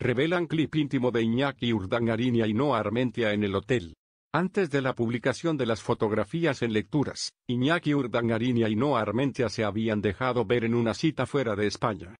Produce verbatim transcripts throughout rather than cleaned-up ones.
revelan clip íntimo de Iñaki Urdangarín y Ainhoa Armentia en el hotel. Antes de la publicación de las fotografías en Lecturas, Iñaki Urdangarín y Ainhoa Armentia se habían dejado ver en una cita fuera de España.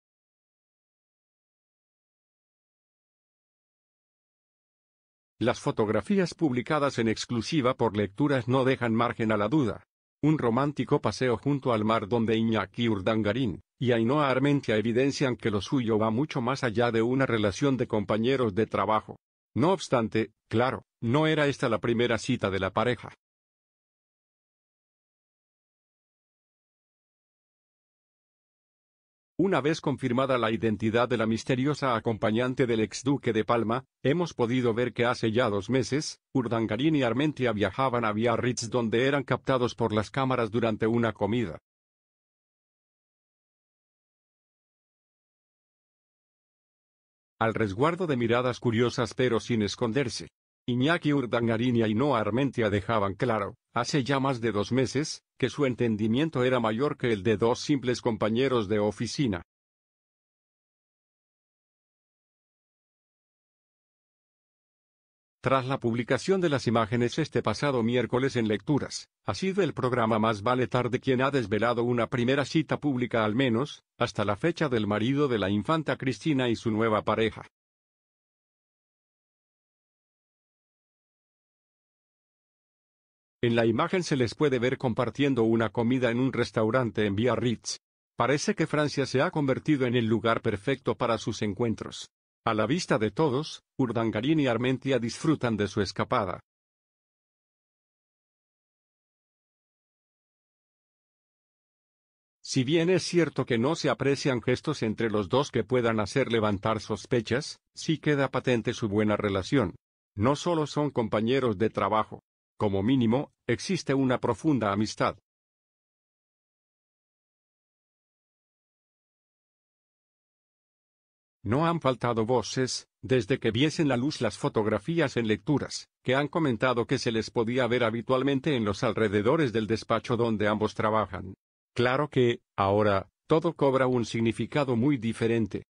Las fotografías publicadas en exclusiva por Lecturas no dejan margen a la duda. Un romántico paseo junto al mar donde Iñaki Urdangarín y Ainhoa Armentia evidencian que lo suyo va mucho más allá de una relación de compañeros de trabajo. No obstante, claro, no era esta la primera cita de la pareja. Una vez confirmada la identidad de la misteriosa acompañante del exduque de Palma, hemos podido ver que hace ya dos meses, Urdangarín y Armentia viajaban a Biarritz donde eran captados por las cámaras durante una comida. Al resguardo de miradas curiosas pero sin esconderse, Iñaki Urdangarín y Ainhoa Armentia dejaban claro, hace ya más de dos meses, que su entendimiento era mayor que el de dos simples compañeros de oficina. Tras la publicación de las imágenes este pasado miércoles en Lecturas, ha sido el programa Más vale tarde quien ha desvelado una primera cita pública al menos, hasta la fecha del marido de la infanta Cristina y su nueva pareja. En la imagen se les puede ver compartiendo una comida en un restaurante en Biarritz. Parece que Francia se ha convertido en el lugar perfecto para sus encuentros. A la vista de todos, Urdangarín y Armentia disfrutan de su escapada. Si bien es cierto que no se aprecian gestos entre los dos que puedan hacer levantar sospechas, sí queda patente su buena relación. No solo son compañeros de trabajo. Como mínimo, existe una profunda amistad. No han faltado voces, desde que viesen la luz las fotografías en Lecturas, que han comentado que se les podía ver habitualmente en los alrededores del despacho donde ambos trabajan. Claro que, ahora, todo cobra un significado muy diferente.